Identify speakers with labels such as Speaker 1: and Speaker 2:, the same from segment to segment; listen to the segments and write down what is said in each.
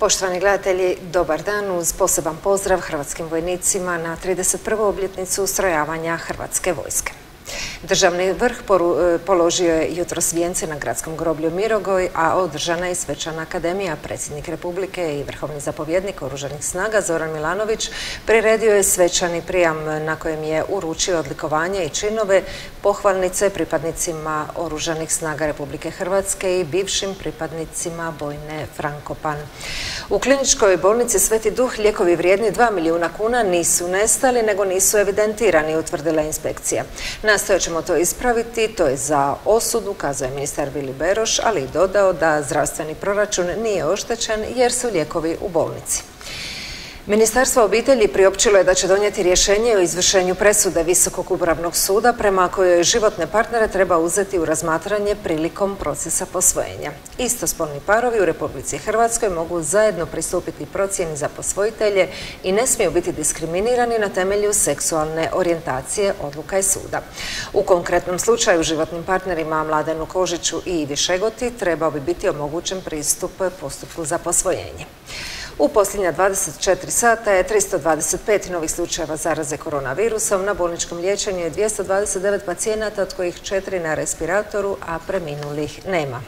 Speaker 1: Poštovani gledatelji, dobar dan uz poseban pozdrav hrvatskim vojnicima na 31. obljetnicu ustrojavanja Hrvatske vojske. Državni vrh položio je jutros vijence na gradskom groblju Mirogoj, a održana je svečana akademija. Predsjednik Republike i vrhovni zapovjednik Oružanih snaga Zoran Milanović priredio je svečani prijam na kojem je uručio odlikovanje i činove, pohvalnice pripadnicima Oružanih snaga Republike Hrvatske i bivšim pripadnicima bojne Frankopan. U kliničkoj bolnici Sveti Duh lijekovi vrijedni 2 milijuna kuna nisu nestali, nego nisu evidentirani, utvrdila inspekcija. Nastojat ćemo to ispraviti, to je za osudu, kazao je ministar Vili Beroš, ali i dodao da zdravstveni proračun nije oštećen jer su lijekovi u bolnici. Ministarstvo obitelji priopćilo je da će donijeti rješenje o izvršenju presude Visokog upravnog suda prema kojoj životne partnere treba uzeti u razmatranje prilikom procesa posvojenja. Istospolni parovi u Republici Hrvatskoj mogu zajedno pristupiti procjeni za posvojitelje i ne smiju biti diskriminirani na temelju seksualne orijentacije, odluka je suda. U konkretnom slučaju životnim partnerima Mladenu Kožiću i Ivi Šegoti trebao bi biti omogućen pristup postupku za posvojenje. U posljednja 24 sata je 325 novih slučajeva zaraze koronavirusom. Na bolničkom liječenju je 229 pacijenata, od kojih 4 na respiratoru, a preminulih nema.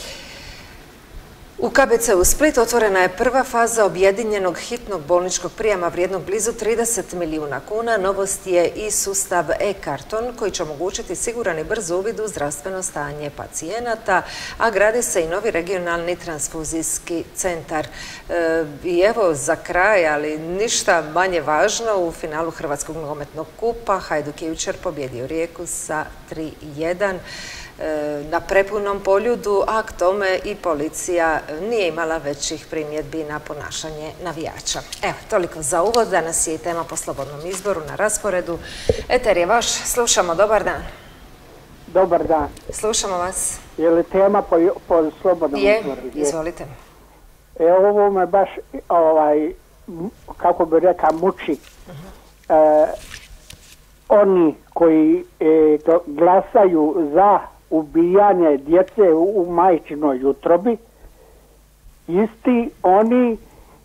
Speaker 1: U KBC-u Split otvorena je prva faza objedinjenog hitnog bolničkog prijema vrijednog blizu 30 milijuna kuna. Novost je i sustav e-karton koji će omogućiti siguran i brz uvid u zdravstveno stanje pacijenata, a gradi se i novi regionalni transfuzijski centar. I evo za kraj, ali ništa manje važno, u finalu Hrvatskog nogometnog kupa Hajduk je jučer pobjedio Rijeku sa 3:1. Na prepunom poljudu, a k tome i policija nije imala većih primjedbi na ponašanje navijača. Evo, toliko za uvod. Danas je i tema po slobodnom izboru na rasporedu. Eter je vaš, slušamo, dobar dan.
Speaker 2: Dobar dan.
Speaker 1: Slušamo vas.
Speaker 2: Je li tema po slobodnom izboru?
Speaker 1: Je, izvolite.
Speaker 2: Ovo me baš, kako bi rekao, muči. Oni koji glasaju za ubijanje djece u majčinoj utrobi, isti oni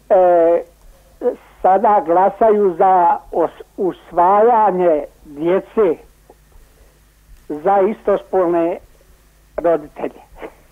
Speaker 2: sada glasaju za usvajanje djece za istospolne roditelje.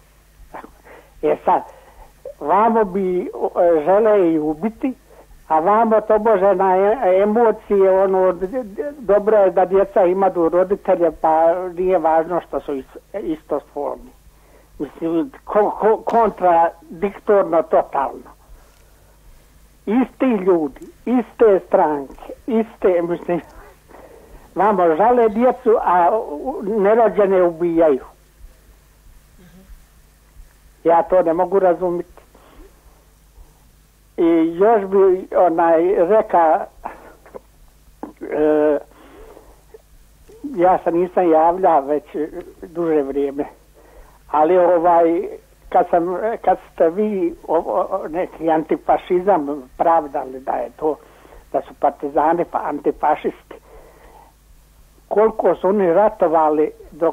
Speaker 2: Sad, vamo bi žele i ubiti, a vamo to može na emocije, dobro je da djeca imaju roditelje, pa nije važno što su istospolni. Mislim, kontradiktorno totalno. Isti ljudi, iste stranke, mislim, vamo žale djecu, a nerođene ubijaju. Ja to ne mogu razumjeti. I još bi reka, ja se nisam javlja već duže vrijeme, ali kad ste vi neki antifašizam pravdali da je to, da su partizani pa antifašisti, koliko su oni ratovali do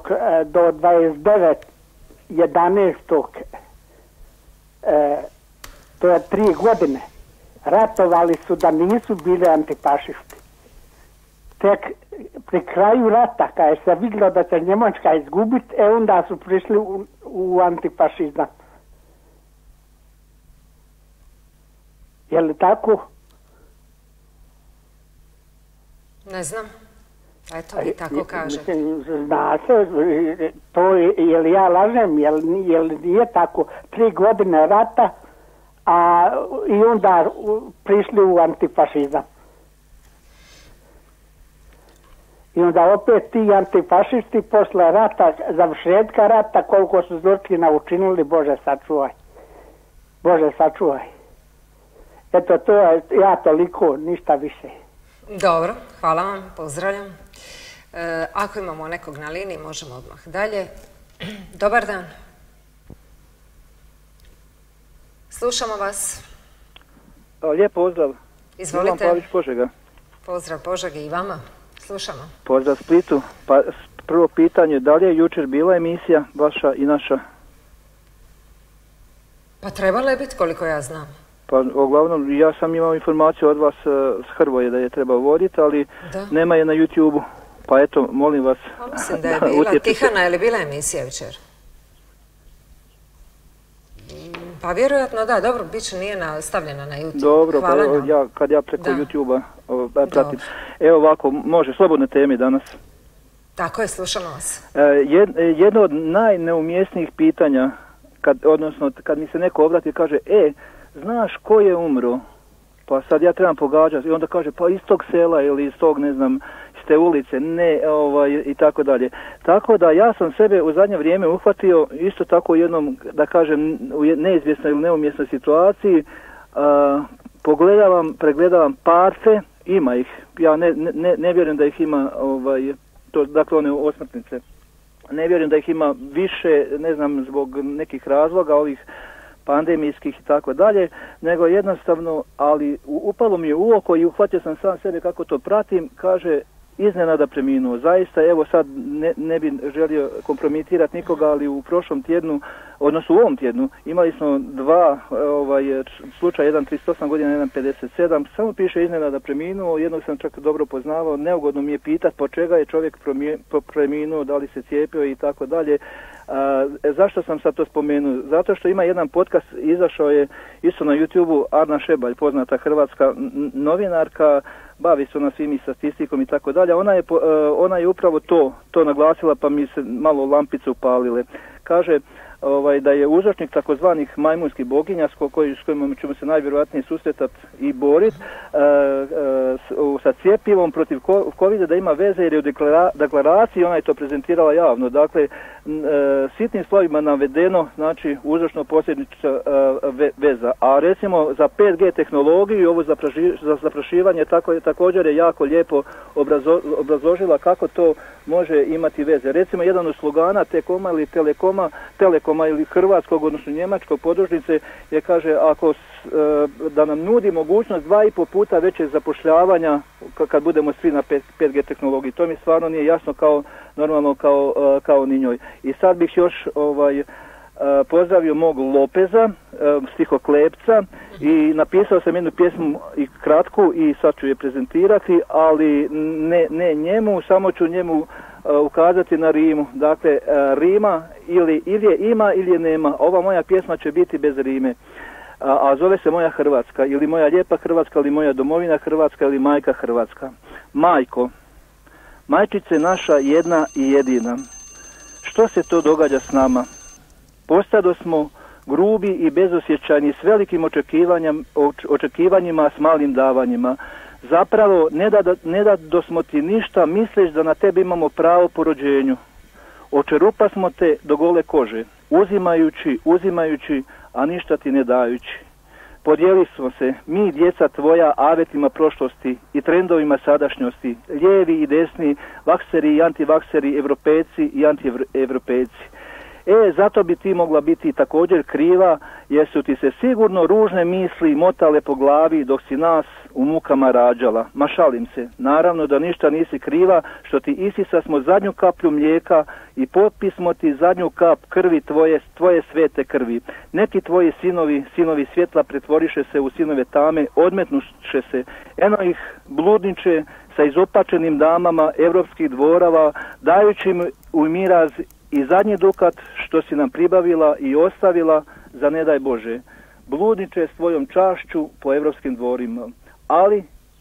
Speaker 2: 29.11. To je 3 godine. Ratovali su da nisu bili antifašisti. Tek pri kraju rata, kada je se vidjelo da će Njemačka izgubiti, onda su prišli u antifašizam. Je li tako?
Speaker 1: Ne znam. Eto, vi tako kažete.
Speaker 2: Zna se, to je li ja lažem, je li nije tako? 3 godine rata, i onda prišli u antifašizam. I onda opet ti antifašisti posle rata, završetka rata, koliko su zločina učinili, Bože sačuvaj. Bože sačuvaj. Eto, to je ja toliko, ništa više.
Speaker 1: Dobro, hvala vam, pozdravljam. Ako imamo nekog na liniji, možemo odmah dalje. Dobar dan. Slušamo vas.
Speaker 3: Lijep pozdrav.
Speaker 1: Izvolite.
Speaker 3: Milan Pavić, Požega.
Speaker 1: Pozdrav Požegi i vama. Slušamo.
Speaker 3: Pozdrav Splitu. Pa prvo pitanje, da li je jučer bila emisija vaša i naša?
Speaker 1: Pa trebala je biti, koliko ja znam.
Speaker 3: Pa uglavnom ja sam imao informaciju od vas s Hrvoje da je treba voditi, ali nema je na YouTube-u. Pa eto, molim vas.
Speaker 1: Pa mislim da je bila Tihana ili bila emisija jučer. Pa vjerojatno da, dobro, bit će nije stavljena na YouTube.
Speaker 3: Dobro, pa kad ja preko YouTube-a pratim. Evo ovako, može, slobodne teme danas.
Speaker 1: Tako je, slušamo vas.
Speaker 3: Jedno od najneumjesnijih pitanja, odnosno kad mi se neko obrati i kaže, znaš ko je umro? Pa sad ja trebam pogađati i onda kaže, pa iz tog sela ili iz tog, ne znam, iz te ulice, i tako dalje. Tako da ja sam sebe u zadnje vrijeme uhvatio isto tako u jednom, da kažem, u neizvjesnoj ili neumjesnoj situaciji, pregledavam parfe, ima ih, ja ne vjerujem da ih ima, dakle one osmrtnice, ne vjerujem da ih ima više, ne znam, zbog nekih razloga, ovih pandemijskih i tako dalje, nego jednostavno, ali upalo mi je u oko i uhvatio sam sam sebe kako to pratim, kaže, iznenada preminuo. Zaista, evo sad ne bi želio kompromitirati nikoga, ali u prošlom tjednu, odnosno u ovom tjednu, imali smo dva slučaja, jedan 38 godina, jedan 57, samo piše iznenada preminuo, jednog sam čak dobro poznavao, neugodno mi je pitati po čega je čovjek preminuo, da li se cijepio i tako dalje. Zašto sam sad to spomenuo? Zato što ima jedan podcast, izašao je isto na YouTube-u, Arna Šebalj, poznata hrvatska novinarka, bavi se ona svim i statistikom i tako dalje. Ona je upravo to naglasila, pa mi se malo lampice upalile. Kaže da je uzročnik takozvanih majmunskih boginja s kojima ćemo se najvjerojatnije susretati i boriti sa cjepivom protiv COVID-a, da ima veze jer je u deklaraciji ona je to prezentirala javno. Dakle, sitnim slovima navedeno, znači uzročno posljedična veza. A recimo za 5G tehnologiju i ovo za zaprašivanje također je jako lijepo obrazložila kako to može imati veze. Recimo jedan od slogana T-Koma ili Telekoma ili hrvatskog, odnosno njemačkog podružnice je, kaže, da nam nudi mogućnost 2,5 puta većeg zapošljavanja kad budemo svi na 5G tehnologiji. To mi stvarno nije jasno normalno kao ni njoj. I sad bih još pozdravio mog Lopeza, stihoklepca, i napisao sam jednu pjesmu i kratku i sad ću je prezentirati, ali ne njemu, samo ću njemu ukazati na rimu. Dakle, rima ili je ima ili je nema. Ova moja pjesma će biti bez rime, a zove se Moja Hrvatska, ili Moja lijepa Hrvatska, ili Moja domovina Hrvatska, ili Majka Hrvatska. Majko, majčice naša jedna i jedina, što se to događa s nama? Postado smo grubi i bezosjećajni s velikim očekivanjima, s malim davanjima. Zapravo ne da smo ti ništa, misliš da na tebi imamo pravo po rođenju. Očerupa smo te do gole kože, uzimajući, a ništa ti ne dajući. Podijeli smo se, mi djeca tvoja, avetima prošlosti i trendovima sadašnjosti, lijevi i desni, vakseri i antivakseri, evropejci i antievropejci. Zato bi ti mogla biti također kriva, jer su ti se sigurno ružne misli motale po glavi dok si nas u mukama rađala. Ma šalim se, naravno da ništa nisi kriva, što ti isisa smo zadnju kaplju mlijeka i potpismo ti zadnju kap krvi tvoje svete krvi. Neki tvoji sinovi svjetla pretvoriše se u sinove tame, odmetnuše se, eno ih bludniče sa izopačenim damama evropskih dvorava, dajući im u miraz i zadnji dukat što si nam pribavila i ostavila za ne daj Bože. Bludniče s tvojom čašću po evropskim dvorima, ali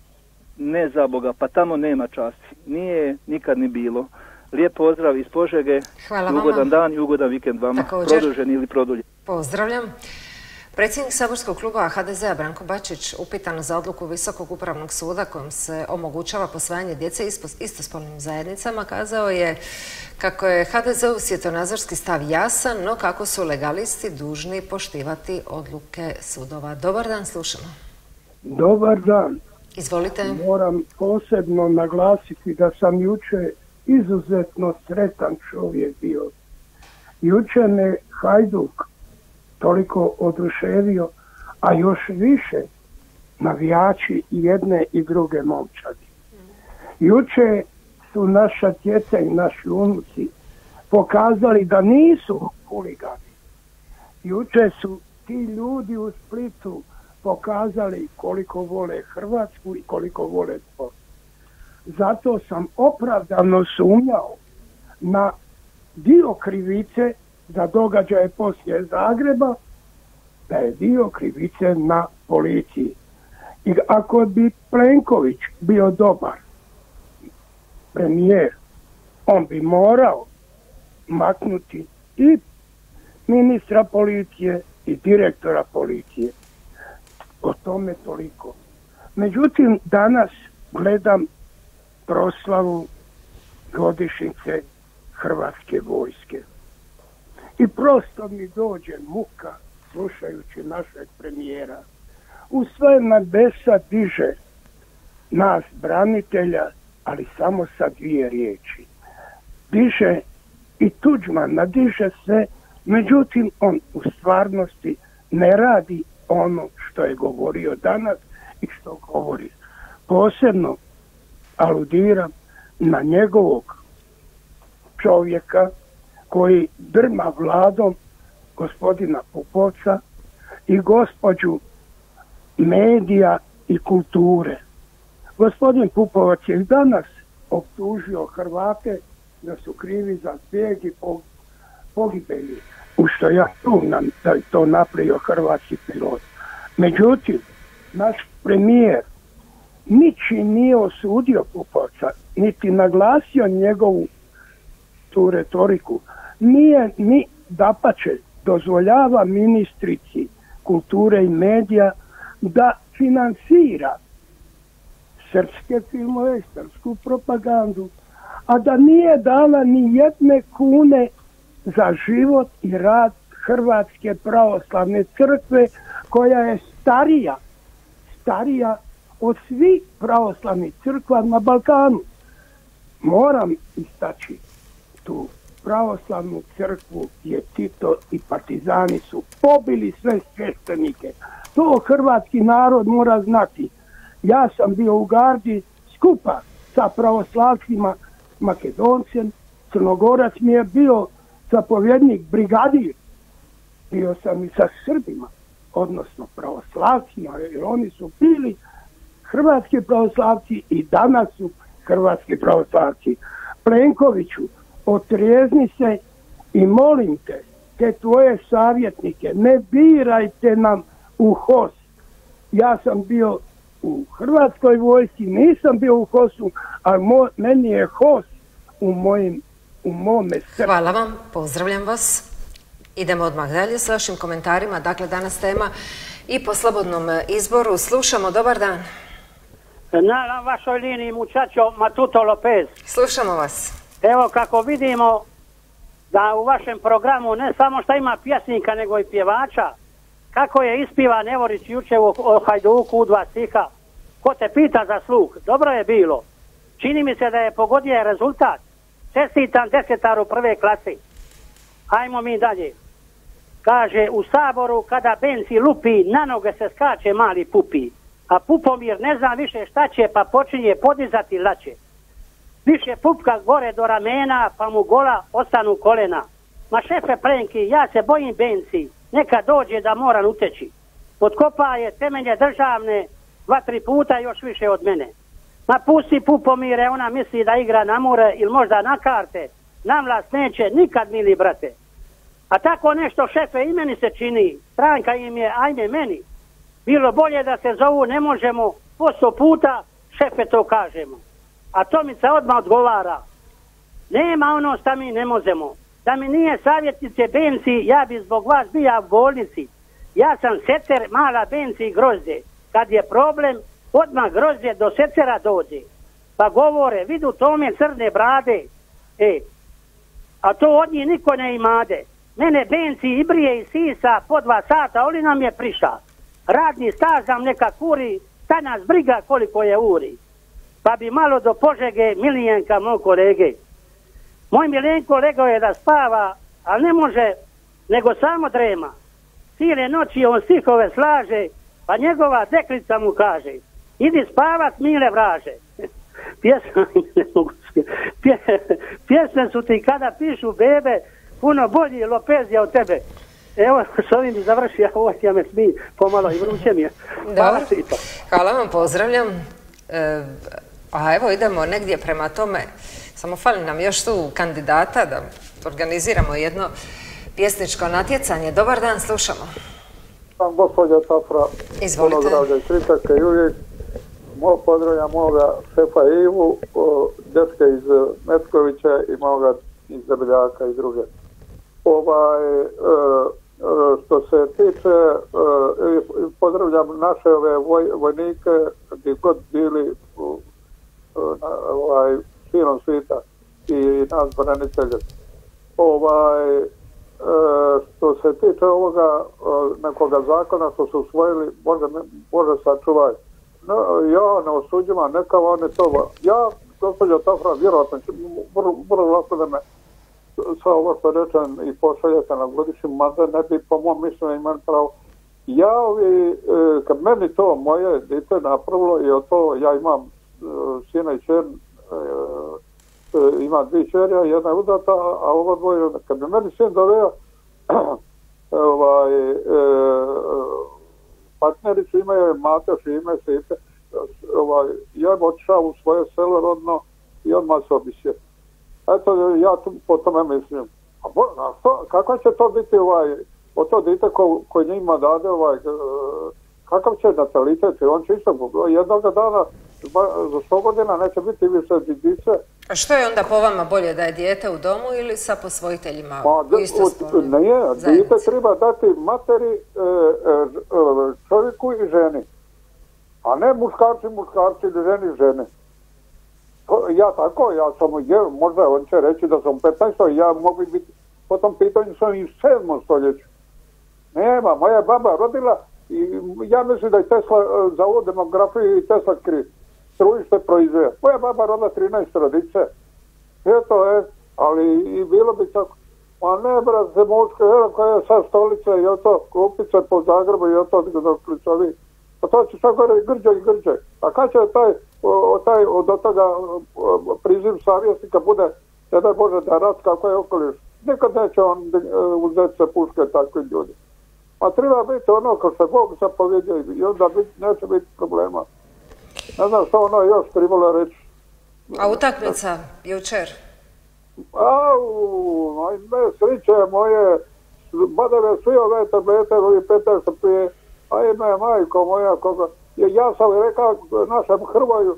Speaker 3: ne za Boga, pa tamo nema časti. Nije nikad ni bilo. Lijep pozdrav iz Požege, ugodan dan i ugodan vikend vama, produžen ili produljen.
Speaker 1: Pozdravljam. Predsjednik saborskog kluba HDZ-a Branko Bačić, upitan za odluku Visokog upravnog suda kojom se omogućava posvajanje djece istospolnim zajednicama, kazao je kako je HDZ-ov svjetonazorski stav jasan, no kako su legalisti dužni poštivati odluke sudova. Dobar dan, slušamo.
Speaker 4: Dobar dan.
Speaker 1: Izvolite.
Speaker 4: Moram posebno naglasiti da sam juče izuzetno sretan čovjek bio. Juče me Hajduk toliko oduševio, a još više navijači jedne i druge momčadi. Juče su naša djeca i naši unuci pokazali da nisu huligani. Juče su ti ljudi u Splitu pokazali koliko vole Hrvatsku i koliko vole sport. Zato sam opravdano sumnjao na dio krivice za događaje poslije Zagreba, da je dio krivice na policiji. I ako bi Plenković bio dobar premijer, on bi morao maknuti i ministra policije i direktora policije. O tome toliko. Međutim, danas gledam proslavu godišnjice Hrvatske vojske. I prosto mi dođe muka slušajući našeg premijera. U sve nebesa diže nas branitelja, ali samo sa 2 riječi. Diže i Tuđman, nadiže se, međutim on u stvarnosti ne radi ono što je govorio danas i što govori. Posebno aludiram na njegovog čovjeka koji drma vladom, gospodina Pupovca i gospođu medija i kulture. Gospodin Pupovac je danas optužio Hrvate da su krivi za bijeg i pogibelji, u što ja sumnjam da je to napravio hrvatski pilot. Međutim, naš premijer ničim nije osudio Pupovca, niti naglasio njegovu tu retoriku. Nije ni dapače dozvoljava ministrici kulture i medija da financira srpske filmove, srpsku propagandu, a da nije dala ni jedne kune za život i rad Hrvatske pravoslavne crkve, koja je starija od svih pravoslavnih crkva na Balkanu. Moram istaći tu pravoslavnu crkvu je Tito i partizani su pobili sve sveštenike. To hrvatski narod mora znati. Ja sam bio u gardi skupa sa pravoslavcima, Makedoncem, Crnogorac mi je bio zapovjednik brigadir. Bio sam i sa Srbima, odnosno pravoslavcima, jer oni su bili hrvatski pravoslavci i danas su hrvatski pravoslavci. Plenkoviću, otrijezni se i molim te tvoje savjetnike, ne birajte nam u HOS. Ja sam bio u Hrvatskoj vojsci, nisam bio u HOS-u, ali meni je HOS u mome srcu.
Speaker 1: Hvala vam, pozdravljam vas. Idemo odmah dalje s vašim komentarima. Dakle, danas tema i po slobodnom izboru. Slušamo, dobar dan.
Speaker 5: Na vašoj liniji muchacho Matuto Lopez.
Speaker 1: Slušamo vas.
Speaker 5: Evo kako vidimo da u vašem programu ne samo što ima pjesnika nego i pjevača. Kako je ispiva Nevorić juče o Hajduku u 2 stiha. Ko te pita za sluh? Dobro je bilo. Čini mi se da je pogodio rezultat. Čestitam 10-taru 1. klase. Hajmo mi dalje. Kaže, u Saboru kada Benci lupi, na noge se skače mali pupi. A Pupomir ne zna više šta će, pa počinje podizati laće. Više pupka gore do ramena, pa mu gola ostanu kolena. Ma šefe Plenki, ja se bojim Benci, neka dođe da moram uteći. Podkopa je temelje državne 2-3 puta još više od mene. Ma pusti Pupomire, ona misli da igra na more ili možda na karte. Nam vlast neće nikad, mili brate. A tako nešto, šefe, i meni se čini. Stranka im je, ajme meni. Bilo bolje da se zovu ne možemo, 100 puta šefe to kažemo. A Tomica odmah odgovara. Nema ono što mi ne možemo. Da mi nije savjetnice Benci, ja bi zbog vas bija u bolnici. Ja sam secer, mala Benci i grozde. Kad je problem, odmah grozde do secera dođe. Pa govore, vidu tome crne brade. A to od njih niko ne imade. Mene Benci i brije i sisa po 2 sata, oli nam je priša. Radni staž nam neka kuri, ta nas briga koliko je uri. Pa bi malo do Požege, Milijenka, moj kolege. Moj Milenko legao je da spava, ali ne može, nego samo drema. Cijele noći on stihove slaže, pa njegova deklica mu kaže, idi spavat, mile vraže. Pjesme su ti kada pišu bebe, puno bolji Lopezija od tebe. Evo, s ovim završi, ja me smiji pomalo i vruće mi je. Hvala Tito.
Speaker 1: Hvala vam, pozdravljam. A evo idemo negdje prema tome. Samo fali nam još tu kandidata da organiziramo jedno pjesničko natjecanje. Dobar dan, slušamo.
Speaker 6: Gospođa Tafra,
Speaker 1: izvolite.
Speaker 6: Puno zdravlja i sreća i uvijek. Pozdravljam moga šefa Ivu, dečka iz Metkovića i moga iz Debeljaka i druge. Što se tiče, pozdravljam naše ove vojnike gdje god bili širom svijeta i nas branitelje. Što se tiče ovoga nekoga zakona što su usvojili, Bože sačuvaj. No, ja ne osuđujem, neka oni to. Ja, gospođa Tafra, vjerojatno će vrlo lako da me sa ovo što rečem i pošaljete na godišnji mandat, ne bi po mom mišljenju imali pravo. Ja kad meni to moje dite napravilo i od to ja imam sina i čer, ima 2 čerja, jedna je udata, a ovo dvoje, kad bi meni sin doveo partnericu imaju Mateš i ime Site, ja bi otišao u svoje selo rodno i odmah se obisje. Eto, ja po tome mislim. Kako će to biti o to dite koji njima dade, kakav će natalitet, on će isto jednog dana za 100 godina neće biti više didice.
Speaker 1: A što je onda po vama bolje, da je dijete u domu ili sa posvojiteljima u istospolnim zajednici?
Speaker 6: Ne, dijete treba dati materi, čovjeku i ženi. A ne muškarci ili ženi. Ja sam, možda on će reći da sam 15. ja mogu biti, po tom pitanju sam i u 7. stoljeću. Nema, moja baba rodila i ja mislim da je Tesla za ovu demografiju i Tesla strujište proizveo. Moja baba rodila 13 rodice. Eto, ali i bilo bi tako. Ma ne, brate, muško, koja je sad stolica i to klupice po Zagrebu i to do ključovi. Pa to će sad gore i grđe. A kad će od toga priziv savjesnika bude, ne daj Bože da rat kako je okoliš. Nikad neće on uzeti se puške takvi ljudi. A treba biti ono kao što Bog zapovjedio i onda neće biti problema. Ne znam što ono još trebalo reći.
Speaker 1: A utakmica jučer?
Speaker 6: Sriće moje, badeve svi ove tablete, ovi 15 prije, a ime majko moja, koga, ja sam rekao našem Hrvoju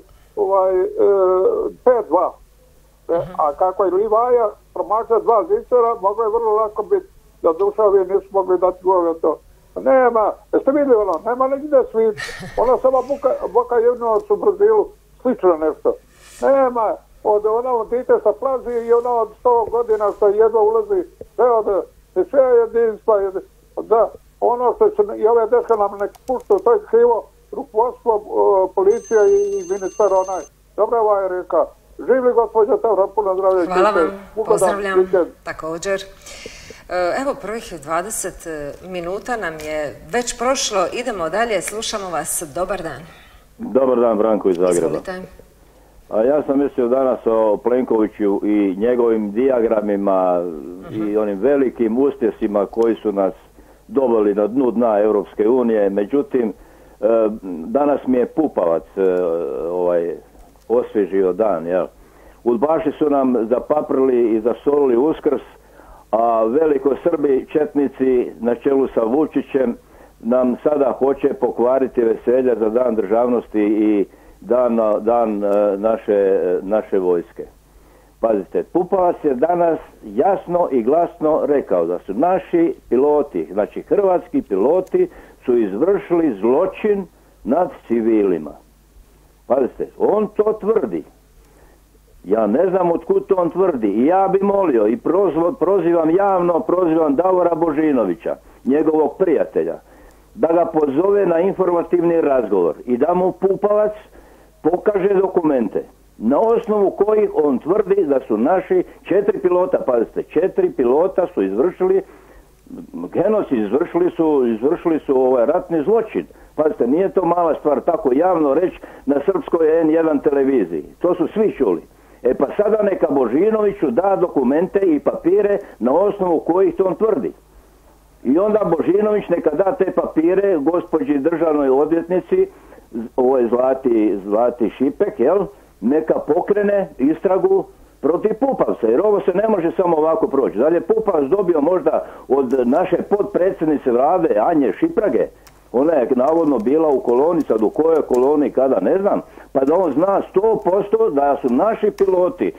Speaker 6: 5-2. A kako je Livaja promašao 2 zicera, moglo je vrlo lako biti da dušavi nisu mogli dati gole to. Nema, jeste vidjeli ono, nema negdje svit. Ona sama Boka Jevnovac u Brazilu, slično nešto. Nema, ona dite sa plazi i ona od 100 godina što jedva ulazi, sve jedinstva. Da, ono što će i ove deška nam nek puštu, to je krivo rukovodstvo, policija i ministar onaj. Dobro je reka. Živli gospođa Tavra, puno zdravlja.
Speaker 1: Hvala vam, pozdravljam također. Evo, prvih 20 minuta nam je već prošlo, idemo dalje, slušamo vas, dobar dan.
Speaker 7: Dobar dan, Branko iz Zagreba.
Speaker 1: Izvolite.
Speaker 7: A ja sam mislio danas o Plenkoviću i njegovim dijagramima i onim velikim uspjesima koji su nas doveli na dnu dna Europske unije, međutim, danas mi je Pupavac osvježio dan, jel? Udbaši su nam zapaprili i zasolili Uskrs, a velikosrbi četnici na čelu sa Vučićem nam sada hoće pokvariti veselje za dan državnosti i dan naše vojske. Pazite, Pupavac je danas jasno i glasno rekao da su naši piloti, znači hrvatski piloti, su izvršili zločin nad civilima. Pazite, on to tvrdi. Ja ne znam otkud to on tvrdi i ja bi molio i prozivam Davora Božinovića, njegovog prijatelja, da ga pozove na informativni razgovor i da mu Pupavac pokaže dokumente na osnovu kojih on tvrdi da su naši 4 pilota, pazite, 4 pilota su izvršili genocid, izvršili su ratni zločin. Pazite, nije to mala stvar tako javno reći na srpskoj N1 televiziji. To su svi čuli. E pa sada neka Božinoviću da dokumente i papire na osnovu kojih to on tvrdi. I onda Božinović neka da te papire gospođi državnoj odvjetnici, ovoj Zlati Šipek, jel? Neka pokrene istragu protiv Pupovca, jer ovo se ne može samo ovako proći. Dalje Pupovac dobio možda od naše potpredsjednice vlade Anje Šiprage, ona je navodno bila u koloni, sad u kojoj koloni kada ne znam, pa da on zna 100% da su naši piloti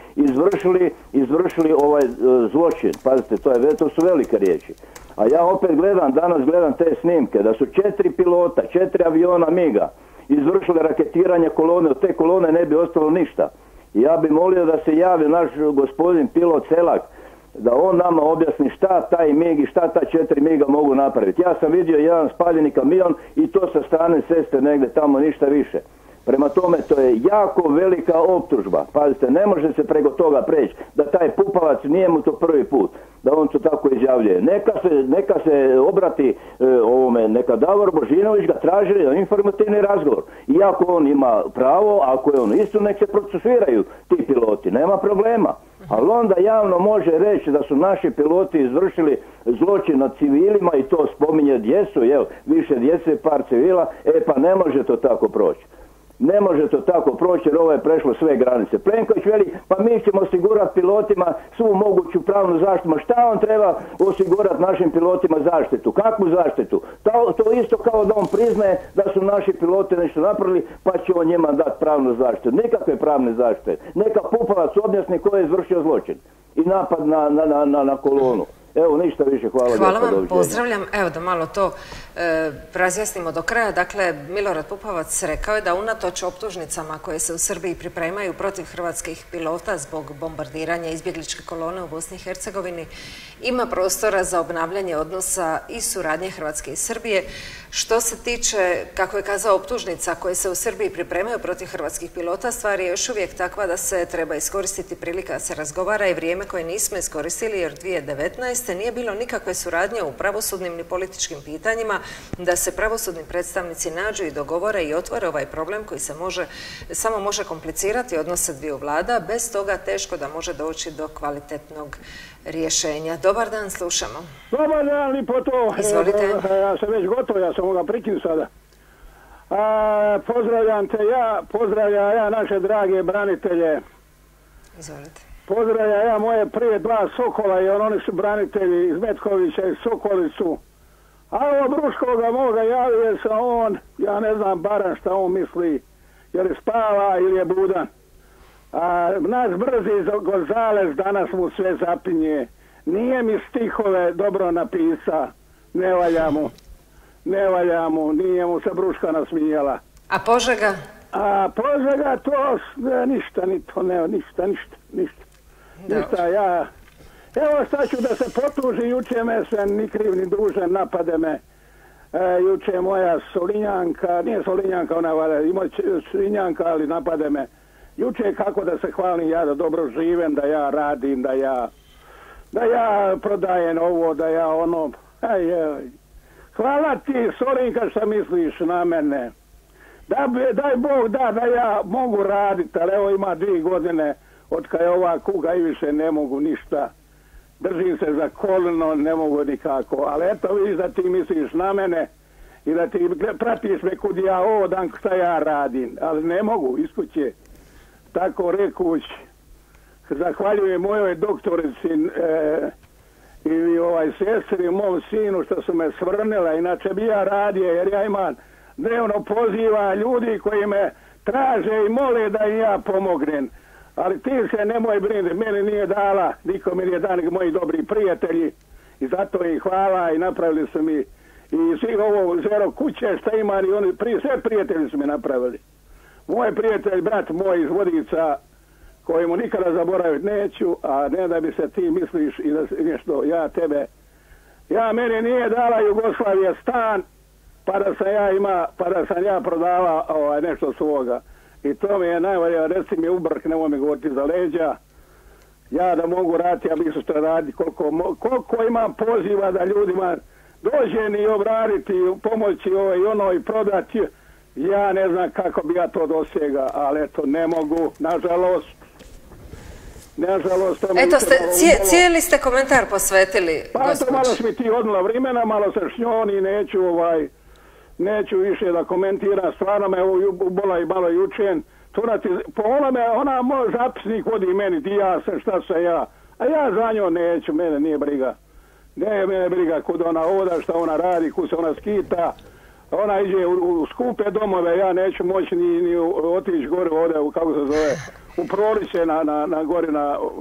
Speaker 7: izvršili ovaj zločin. Pazite, to su velike riječi. A ja opet danas gledam te snimke, da su 4 pilota, 4 aviona MiG-a izvršili raketiranje kolone, od te kolone ne bi ostalo ništa. Ja bi molio da se javi naš gospodin pilot Selak, da on nama objasni šta taj MiG i šta ta 4 MiG-a mogu napraviti. Ja sam vidio jedan spaljeni kamion i to sa strane ceste negdje tamo, ništa više. Prema tome, to je jako velika optužba. Pazite, ne može se preko toga preći da taj Pupovac nije mu to prvi put, da on to tako izjavljuje. Neka se obrati ovome, neka Davor Božinović ga traži na informativni razgovor. Iako on ima pravo, ako je on isto, nek se procesuiraju ti piloti, nema problema. Ali onda javno može reći da su naši piloti izvršili zločin nad civilima i to spominje djecu, više djece, par civila, pa ne može to tako proći. Ne može to tako proći jer ovo je prešlo sve granice. Plenković veli, pa mi ćemo osigurati pilotima svu moguću pravnu zaštitu. Ma šta on treba osigurati našim pilotima zaštitu? Kakvu zaštitu? To isto kao da on priznaje da su naši piloti nešto napravili, pa će on njima dati pravnu zaštitu. Nikakve pravne zaštite. Neka Pupovac objasni ko je izvršio zločin i napad na kolonu. Evo, ništa više, hvala.
Speaker 1: Hvala vam, pozdravljam. Evo da malo to razjasnimo do kraja. Dakle, Milorad Pupovac rekao je da unatoč optužnicama koje se u Srbiji pripremaju protiv hrvatskih pilota zbog bombardiranja izbjegličke kolone u Bosni i Hercegovini ima prostora za obnavljanje odnosa i suradnje Hrvatske i Srbije. Što se tiče, kako je kazao, optužnica koje se u Srbiji pripremaju protiv hrvatskih pilota, stvar je još uvijek takva da se treba iskoristiti prilika da se razgovara i vrijeme koje nismo iskoristili jer 2019. nije bilo nikakve suradnje u pravosudnim ni političkim pitanjima, da se pravosudni predstavnici nađu i dogovore i otvore ovaj problem koji se samo može komplicirati odnose dviju vlada, bez toga teško da može doći do kvalitetnog rješenja. Dobar dan, slušamo.
Speaker 8: Dobar dan, Lipoto.
Speaker 1: Izvolite.
Speaker 8: Ja sam već gotov, ja sam moga prikinuti sada. Pozdravljam te pozdravljam ja naše drage branitelje.
Speaker 1: Izvolite.
Speaker 8: Pozdravljam ja moje prije 2 Sokola i oni su branitelji iz Metkovića i Sokolicu. A ovo Bruškoga moga javio sam on, ja ne znam baran šta on misli, jer je spava ili je budan. Naš brzi Gonzales danas mu sve zapinje. Nije mi stihove dobro napisa, ne valja mu, nije mu se Bruška nasmijala.
Speaker 1: A Požega?
Speaker 8: A Požega to ništa, Evo šta ću da se potuži, juče me se ni kriv ni dužan, napade me. Juče moja Solinjanka, nije Solinjanka, ona valja, ima Solinjanka, ali napade me. Juče kako da se hvalim ja da dobro živem, da ja radim, da ja prodajem ovo, da ja ono. Hvala ti, Solinka, šta misliš na mene. Daj Bog da ja mogu raditi, ali evo ima 2 godine od kad je ova kuga i više ne mogu ništa. Držim se za koleno, ne mogu nikako. Ali eto vidiš da ti misliš na mene i da ti pratiš me kud ja odam šta ja radim. Ali ne mogu, iz kuće. Tako rekuć, zahvaljujem mojoj doktorici i sestri, mom sinu što su me svrnila. Inače bi ja radio jer ja imam dnevno poziva ljudi koji me traže i mole da im ja pomognem. Ali ti se nemoj brinuti, meni nije dala, niko mi nije dala, moji dobri prijatelji i zato im hvala i napravili su mi i svi ovo zero kuće šta ima i oni, sve prijatelji su mi napravili. Moj prijatelj, brat moj iz Vodica, kojemu nikada zaboraviti neću, a ne da bi se ti misliš i da nešto, meni nije dala Jugoslavija stan, pa da sam ja prodavao nešto svoga. I to mi je najvažnije, reci mi ubrk, nemoj mi govoriti za leđa. Ja da mogu raditi, ja bih što radi, koliko imam poziva da ljudima dođe i obraditi, pomoći i ono i prodati. Ja ne znam kako bi ja to dosega, ali eto ne mogu, nažalost. Nažalost,
Speaker 1: eto, cijeli ste komentar posvetili,
Speaker 8: pa eto, malo mi ti odnula vremena, malo se šnjoni, neću više da komentiram, stvarno me ubola i malo jučen. Po onome, ona moj zapisnik vodi meni, ti ja sam, šta sam ja. A ja za njoj neću, mene nije briga. Ne, mene briga kud ona oda, šta ona radi, kud se ona skita. Ona iđe u skupe domove, ja neću moći ni otići gore ovdje, kako se zove, u proliče na gore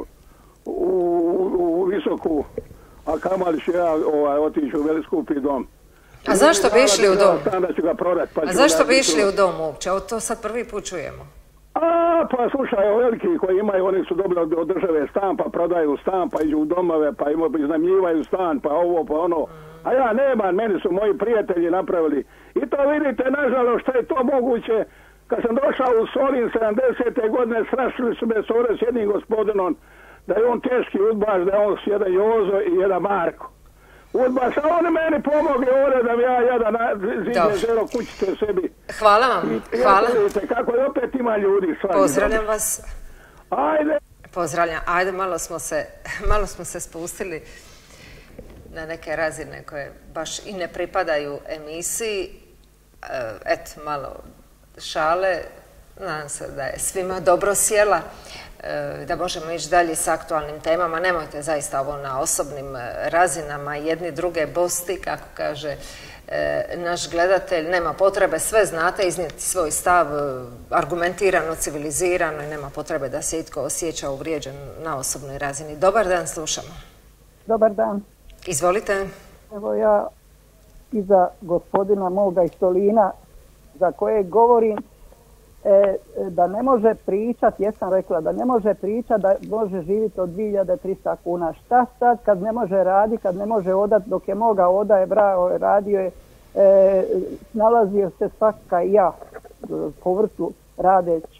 Speaker 8: u visoku, a kamali ću ja otići u veli skupi dom.
Speaker 1: A zašto bi išli u dom?
Speaker 8: A
Speaker 1: zašto bi išli u dom uopće? Ovo to sad prvi put čujemo.
Speaker 8: Pa slušaj, veliki koji imaju, oni su dobili od države stan, pa prodaju stan, pa iđu u domove, pa iznajmljivaju stan, pa ovo, pa ono. A ja nemam, meni su moji prijatelji napravili. I to vidite, nažalost, što je to moguće. Kad sam došao u Solin 70. godine, strašili su me s jednim gospodinom, da je on teški udbaš, da je on jedan Jozo i jedan Marko. Udbaš, a oni meni pomogli ovdje da bi ja jedan zidne zelo kućice sebi.
Speaker 1: Hvala vam, hvala.
Speaker 8: Vidite kako je opet ima ljudi.
Speaker 1: Pozdravljam vas.
Speaker 8: Ajde.
Speaker 1: Pozdravljam, ajde, malo smo se spustili na neke razine koje baš i ne pripadaju emisiji. Eto, malo šale. Nadam se da je svima dobro sjela, da možemo ići dalje s aktualnim temama. Nemojte zaista ovo na osobnim razinama jedni druge bosti, kako kaže naš gledatelj. Nema potrebe, sve znate, iznijeti svoj stav argumentirano, civilizirano i nema potrebe da se itko osjeća uvrijeđen na osobnoj razini. Dobar dan, slušamo.
Speaker 9: Dobar dan.
Speaker 1: Izvolite.
Speaker 9: Evo ja iza gospodina moga iz Solina, za kojeg govorim, da ne može pričati, jesam rekla, da ne može pričati da može živjeti od 2300 kuna. Šta sad kad ne može raditi, kad ne može odati, dok je mogao odaje, brao, radio je, nalazio se svaka i ja po vrtu radeći.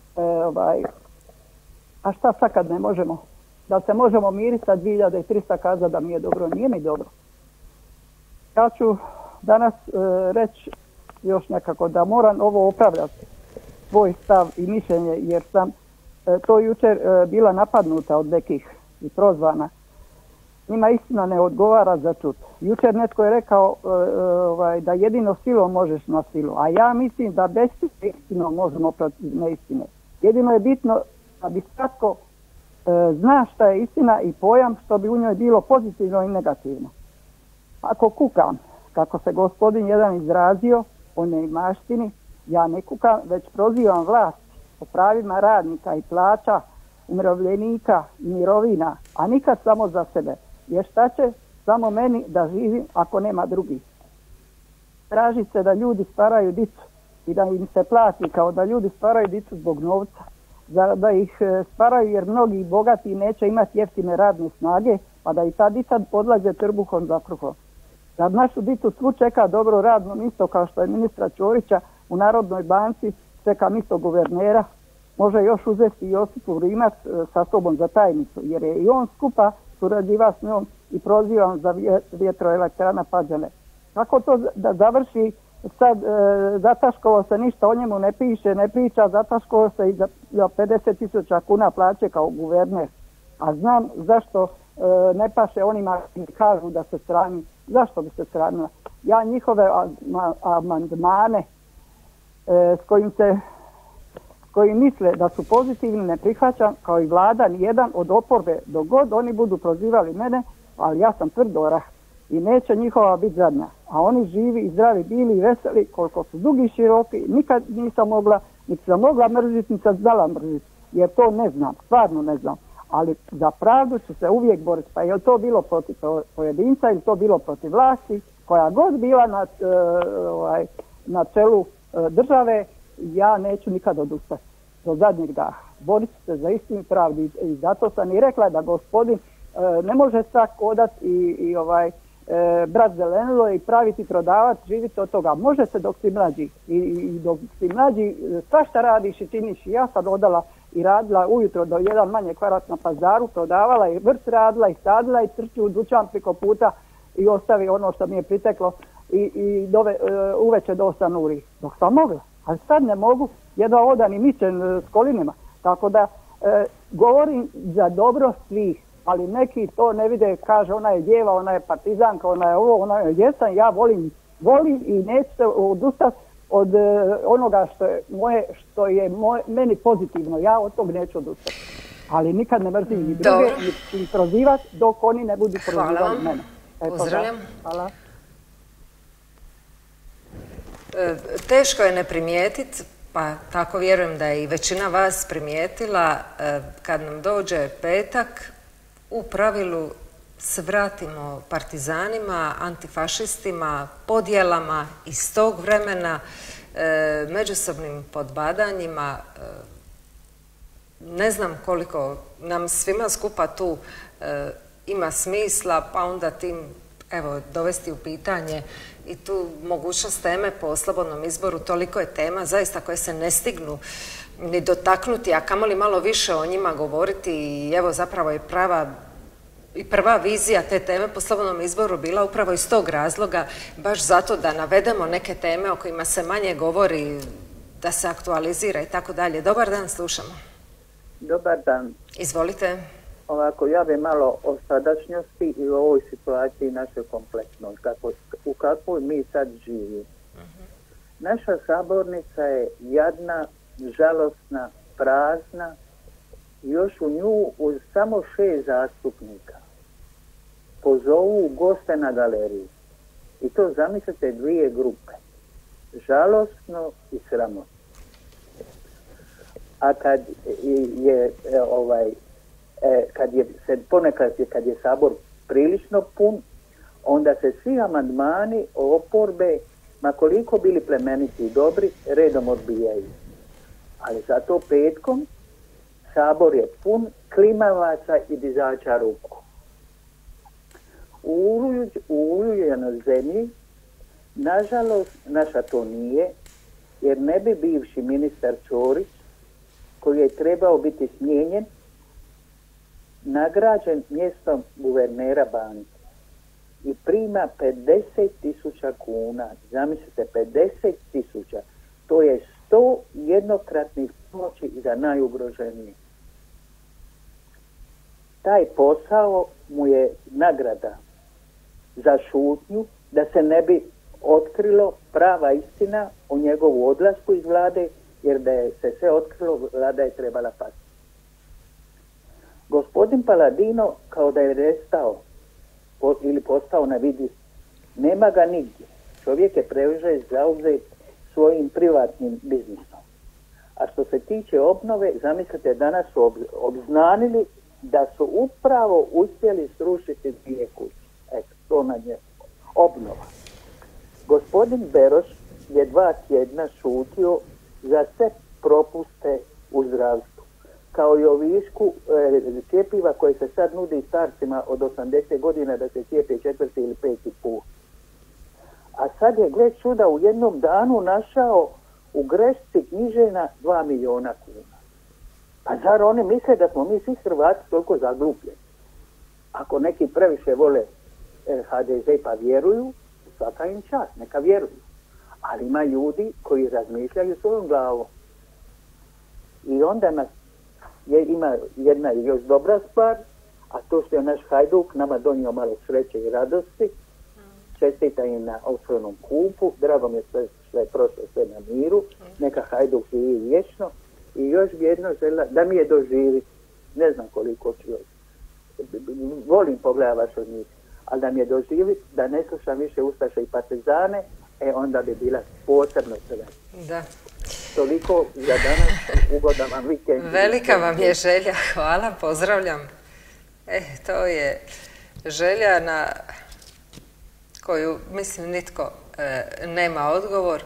Speaker 9: A šta sad kad ne možemo? Da se možemo miriti sa 2300 kaza da mi je dobro, nije mi dobro. Ja ću danas reći još nekako da moram ovo opravdati, svoj stav i mišljenje, jer sam to jučer bila napadnuta od nekih i prozvana. Njima istina ne odgovara za čut. Jučer netko je rekao da jedino silom možeš na silu, a ja mislim da bez istinom možemo protiv neistine. Jedino je bitno da bi svatko zna šta je istina i pojam, što bi u njoj bilo pozitivno i negativno. Ako kukam, kako se gospodin jedan izrazio o neimaštini, ja ne kukam, već prozivam vlast o pravima radnika i plaća, umirovljenika i mirovina, a nikad samo za sebe. Jer šta će samo meni da živim ako nema drugih? Traži se da ljudi stvaraju dicu i da im se plati kao da ljudi stvaraju dicu zbog novca. Da ih stvaraju jer mnogi bogati neće imati jeftine radne snage, pa da i ta dica odlaze trbuhom za kruhom. Da našu dicu svu čeka dobro radno mjesto kao što je ministra Ćorića u Narodnoj banci, čeka mjesto guvernera, može još uzeti Josipu Rimac sa sobom za tajnicu, jer je i on skupa surađiva s njom i prozivam za vjetroelektrana Pađane. Kako to da završi sad, zataškovo se ništa o njemu ne piše, ne priča, zataškovo se i za 50.000 kuna plaće kao guverner. A znam zašto ne paše onima koji kažu da se srami. Zašto bi se sramila? Ja njihove amandmane koji misle da su pozitivni ne prihvaćam, kao i vlada, nijedan od oporbe, dok god oni budu prozivali mene, ali ja sam tvrd orah i neće njihova biti zadnja. A oni živi i zdravi, bili i veseli, koliko su dugi i široki, nikad nisam mogla, niti sam mogla mrziti, niti sam znala mrziti, jer to ne znam, stvarno ne znam. Ali za pravdu ću se uvijek boriti, pa je li to bilo protiv pojedinca ili to bilo protiv vlasti, koja god bila na čelu države, ja neću nikad odustati do zadnjeg daha. Borit ću se za istinu i pravdu i zato sam i rekla da gospodin ne može svak odati i brat zelenilo i praviti, prodavati, živiti od toga. Može se dok si mlađi i dok si mlađi svašta radiš i činiš. Ja sam odala i radila ujutro do jedan manje kvadrat na Pazaru, prodavala i vrt radila i sadila i trči u dućan preko puta i ostavi ono što mi je priteklo i uveče do 8 uri. Dok sam mogla, ali sad ne mogu, jedva odan i mičen s kolinima. Tako da Govorim za dobro svih, ali neki to ne vide, kaže ona je lijeva, ona je partizanka, ona je ovo, ona je jesam, ja volim i neću se odustati od onoga što je meni pozitivno, ja od tog neću odustati. Ali nikad ne mrzim ni druge, ni prozivati dok oni ne budu prozivali mene.
Speaker 1: Pozdravljam.
Speaker 9: Hvala.
Speaker 1: Teško je ne primijetiti, pa tako vjerujem da je i većina vas primijetila, kad nam dođe petak, u pravilu se vratimo partizanima, antifašistima, podjelama iz tog vremena, međusobnim podbadanjima. Ne znam koliko nam svima skupa tu ima smisla, pa onda tim dovesti u pitanje i tu mogućnost teme po slobodnom izboru. Toliko je tema zaista koje se ne stignu ni dotaknuti, a kamoli malo više o njima govoriti. I evo zapravo je prva vizija te teme po slobodnom izboru bila upravo iz tog razloga, baš zato da navedemo neke teme o kojima se manje govori, da se aktualizira i tako dalje. Dobar dan, slušamo.
Speaker 10: Dobar dan.
Speaker 1: Izvolite.
Speaker 10: Ovako, ja bi malo o sadašnjosti i o ovoj situaciji našoj kompletnoj, u kakvoj mi sad živimo. Naša sabornica je jadna, žalosna, prazna, još u nju uz samo 6 zastupnika pozovu goste na galeriju. I to zamislite 2 grupe. Žalosno i sramotno. A kad je sabor prilično pun, onda se svi amandmani oporbe, ma koliko bili plemeniti i dobri, redom odbijaju. Ali zato petkom sabor je pun klimavaca i dizača ruku. U uljuđenoj zemlji, nažalost, naša to nije, jer ne bi bivši ministar Ćorić, koji je trebao biti smijenjen, nagrađen mjestom guvernera banke i prima 50.000 kuna. Zamislite, 50.000. To je 100 jednokratnih pomoći za najugroženije. Taj posao mu je nagrada za šutnju, da se ne bi otkrilo prava istina o njegovu odlasku iz vlade, jer da je se sve otkrilo, vlada je trebala pasti. Gospodin Paladino kao da je restao ili postao nevidljiv. Nema ga nigdje. Čovjek je previše zauzet svojim privatnim biznisom. A što se tiče obnove, zamislite, danas su obznanili da su upravo uspjeli srušiti 2 kuće. Eto, to na nje. Obnova. Gospodin Beroš je 2 tjedna šutio za sve propuste u zdravstvu. Kao i o višku cjepiva koje se sad nudi starcima od 80 godina da se cijepe 4. ili 5. put. A sad je, gle čuda, u jednom danu našao u grešci knjižena 2 milijuna kuna. Pa zar oni misle da smo mi svi Hrvati toliko zaglupljeni? Ako neki previše vole HDZ pa vjeruju, svaka im čast, neka vjeruju. Ali ima ljudi koji razmišljaju svojom glavom. I onda ima jedna još dobra stvar, a to što je naš Hajduk nama donio malo sreće i radosti. Čestita im na osvojenom kupu, drago mi je sve prošlo, sve na miru, neka Hajduk živi vječno. I još bi jedno žela da mi je doživi, ne znam koliko ću još, volim pogledati vaš od njih, ali da mi je doživi, da ne slušam više ustaše i partizane, onda bi bila posebno sreća.
Speaker 1: Da.
Speaker 10: Toliko za danas, ugodan vam vikend.
Speaker 1: Velika vam je želja, hvala, pozdravljam. To je želja na koju, mislim, nitko nema odgovor.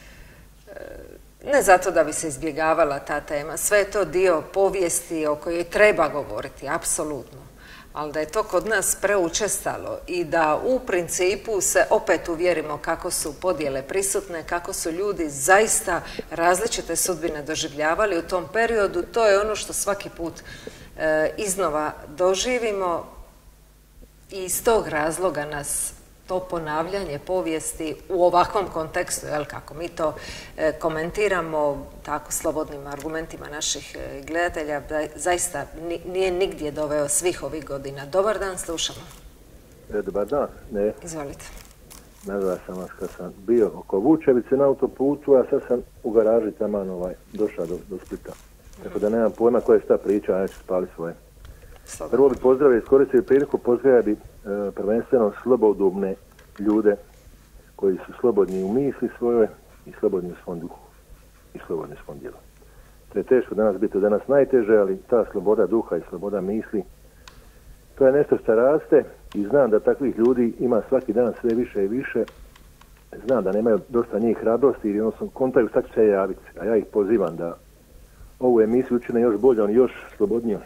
Speaker 1: Ne zato da bi se izbjegavala ta tema, sve je to dio povijesti o kojoj treba govoriti, apsolutno. Ali da je to kod nas preučestalo i da u principu se opet uvjerimo kako su podjele prisutne, kako su ljudi zaista različite sudbine doživljavali u tom periodu, to je ono što svaki put iznova doživimo i iz tog razloga nas to ponavljanje povijesti u ovakvom kontekstu, jel, kako mi to komentiramo, tako slobodnim argumentima naših gledatelja, da zaista nije nigdje doveo svih ovih godina. Dobar dan, slušamo.
Speaker 11: Dobar dan. Ne.
Speaker 1: Izvolite.
Speaker 11: Nazvao sam vas kad sam bio oko Vučevice na autoputu, a sad sam u garaži taman došao do Splita. Tako da nemam pojma koja je ta priča, a ja ću spaliti svoje. Prvo bi pozdravio, iskoristio priliku, pozdravio bi prvenstveno slobodumne ljude koji su slobodni u misli svojoj i slobodni u svom duhu i slobodni u svom djelu. To je teško danas biti, danas najteže, ali ta sloboda duha i sloboda misli, to je nešto što raste i znam da takvih ljudi ima svaki dan sve više i više. Znam da nemaju dosta njih hrabrosti ili odnosno kontaju sad će se javiti, a ja ih pozivam da ovu emisiju učine još boljom i još slobodnijom.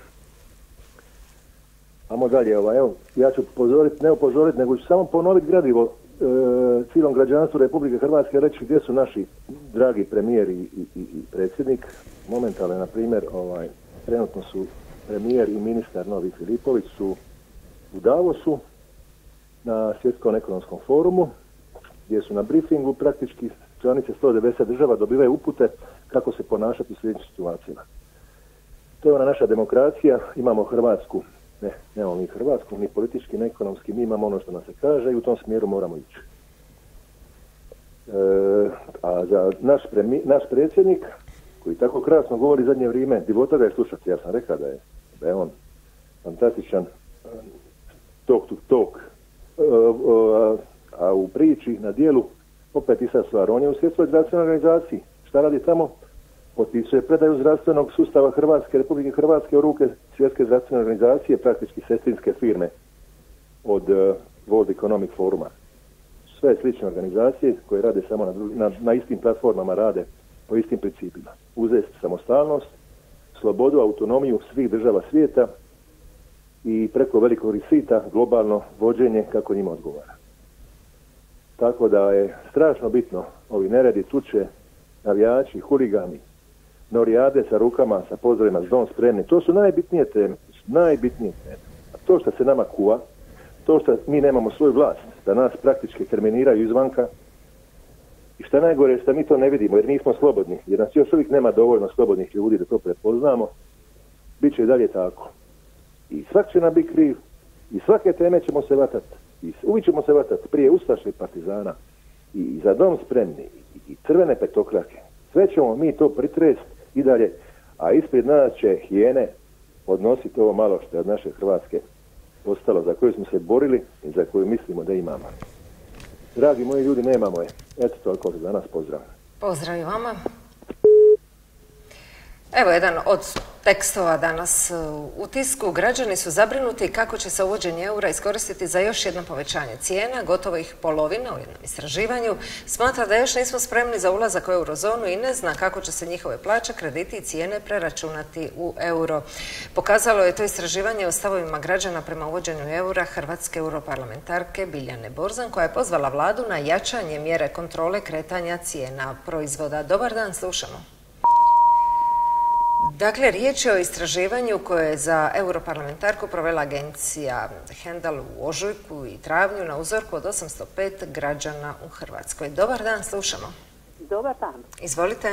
Speaker 11: Amo dalje, evo, ja ću ne upozoriti, nego ću samo ponoviti gradivo cijelom građanstvu Republike Hrvatske, reći gdje su naši dragi premijer i predsjednik. Momentalno, na primjer, trenutno su premijer i ministar Novi Filipović su u Davosu na Svjetskom ekonomskom forumu, gdje su na briefingu praktički članice 190 država dobivaju upute kako se ponašati u sljedećim situacijama. To je ona naša demokracija, imamo Hrvatsku, nemamo mi Hrvatsku, ni politički, ni ekonomski, mi imamo ono što nam se kaže i u tom smjeru moramo ići. A za naš predsjednik, koji tako krasno govori zadnje vrijeme, divota ga je slušati, ja sam rekao da je on fantastičan talk to talk, a u priči, na dijelu, opet ista stvar, on je u Svjetskoj zdravstvenoj organizaciji. Šta radi tamo? Potpisuje predaju zdravstvenog sustava Hrvatske, Republike Hrvatske u ruke Svjetske zdravstvene organizacije, praktički sestrinske firme od World Economic Foruma. Sve slične organizacije koje rade samo na istim platformama, rade po istim principima. Uzeti samostalnost, slobodu, autonomiju svih država svijeta i preko velikog risita globalno vođenje kako njima odgovara. Tako da je strašno bitno ovi neredi, tuče, navijači, huligani, norijade sa rukama, sa pozdravima s dom spremni. To su najbitnije teme. A to što se nama kuva, to što mi nemamo svoju vlast, da nas praktički terminiraju izvanka i što najgore što mi to ne vidimo jer nismo slobodni, jer nas još uvijek nema dovoljno slobodnih ljudi da to prepoznamo, bit će i dalje tako. I svak će nam biti kriv i svake teme ćemo se vatati. I uvijek ćemo se vatati prije ustaša i partizana i za dom spremni i crvene petokrake. Sve ćemo mi to pritresti i dalje, a ispred nas će hijene odnositi ovo malo što je od naše Hrvatske ostalo, za koju smo se borili i za koju mislimo da imamo. Dragi moji ljudi, nemamo je. Eto, toliko za danas, pozdrav.
Speaker 1: Pozdrav i vama. Evo jedan od tekstova danas u tisku. Građani su zabrinuti kako će se uvođenje eura iskoristiti za još jedno povećanje cijena. Gotovo ih polovina u jednom istraživanju smatra da još nismo spremni za ulazak u eurozonu i ne zna kako će se njihove plaće, krediti i cijene preračunati u euro. Pokazalo je to istraživanje o stavovima građana prema uvođenju eura hrvatske europarlamentarke Biljane Borzan, koja je pozvala vladu na jačanje mjere kontrole kretanja cijena proizvoda. Dobar dan, slušamo. Dakle, riječ je o istraživanju koje je za europarlamentarku provela agencija Hendal u ožujku i travnju na uzorku od 805 građana u Hrvatskoj. Dobar dan, slušamo.
Speaker 12: Dobar dan.
Speaker 1: Izvolite.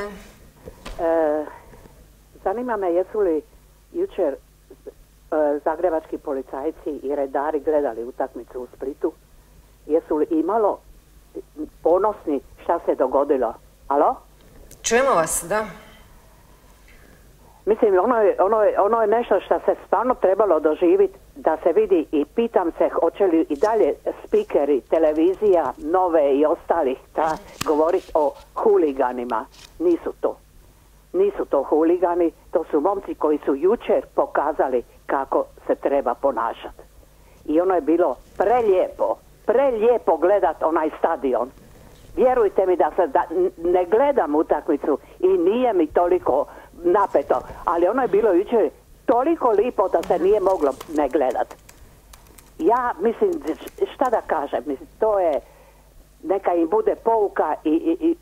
Speaker 12: Zanima me jesu li jučer zagrebački policajci i redari gledali utakmicu u Splitu? Jesu li imalo ponosni šta se dogodilo? Alo?
Speaker 1: Čujemo vas, da.
Speaker 12: Mislim, ono je nešto što se stvarno trebalo doživjeti, da se vidi i pitam se hoće li i dalje spikeri, televizija, Nove i ostalih govoriti o huliganima. Nisu to huligani, to su momci koji su jučer pokazali kako se treba ponašati. I ono je bilo prelijepo gledat onaj stadion. Vjerujte mi da ne gledam utakmicu i nije mi toliko napeto, ali ono je bilo jučer toliko lipo da se nije moglo ne gledat. Ja mislim, šta da kažem, mislim, to je, neka im bude pouka i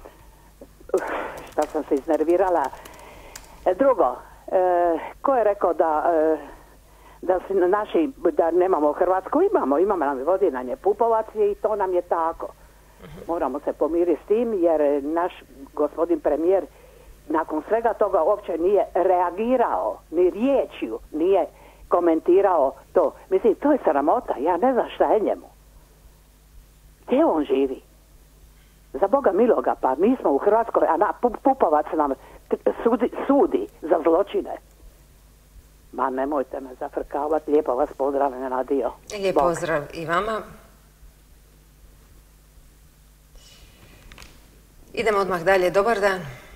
Speaker 12: šta sam se iznervirala. Drugo, ko je rekao da nemamo u Hrvatskoj, imamo nam vodi nam je Pupovac i to nam je tako. Moramo se pomiriti s tim jer naš gospodin premijer nakon svega toga uopće nije reagirao, ni riječju nije komentirao to. Mislim, to je sramota, ja ne znam šta je njemu. Gdje on živi? Za Boga miloga, pa mi smo u Hrvatskoj, a Pupovac nam sudi za zločine. Ma nemojte me zafrkavati, lijepo vas pozdravljam na dio.
Speaker 1: Lijep pozdrav i vama. Idemo odmah dalje, dobar dan.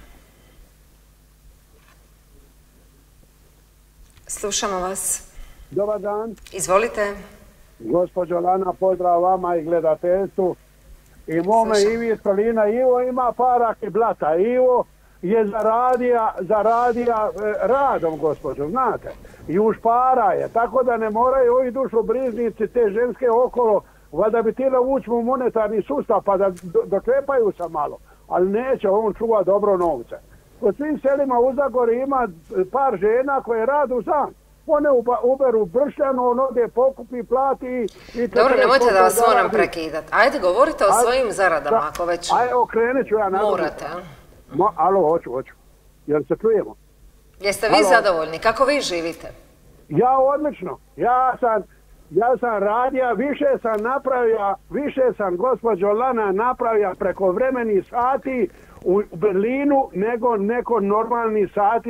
Speaker 1: Slušamo vas.
Speaker 13: Dobar dan.
Speaker 1: Izvolite.
Speaker 13: Gospođo Lana, pozdrav vama i gledateljstvu. I mome Ivi Solina, Ivo ima parak i blata. Ivo je zaradija radom, gospođo, znate. I ušpara je, tako da ne moraju ovi dušobrižnici te ženske okolo, valjda bi tile ući u monetarni sustav pa da dočepaju se malo. Ali neće, on čuva dobro novce. Kod svim selima u Zagori ima par žena koje radu sam. One uberu bršljano, on ode pokupi, plati i...
Speaker 1: Dobro, nemojte da vas moram prekidati. Ajde, govorite o svojim zaradama, ako već
Speaker 13: okrenut ću ja na
Speaker 1: morate.
Speaker 13: Alo, hoću. Jel se čujemo?
Speaker 1: Jeste vi zadovoljni? Kako vi živite?
Speaker 13: Ja odlično. Ja sam radija, više sam gospođo Lana napravio prekovremeni sati u Berlinu nego neko normalni sati